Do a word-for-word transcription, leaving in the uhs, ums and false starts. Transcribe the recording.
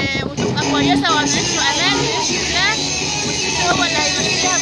وتبقى كويسه وهنعيش في امان باذن الله، والسيسي هو اللي هيمشيها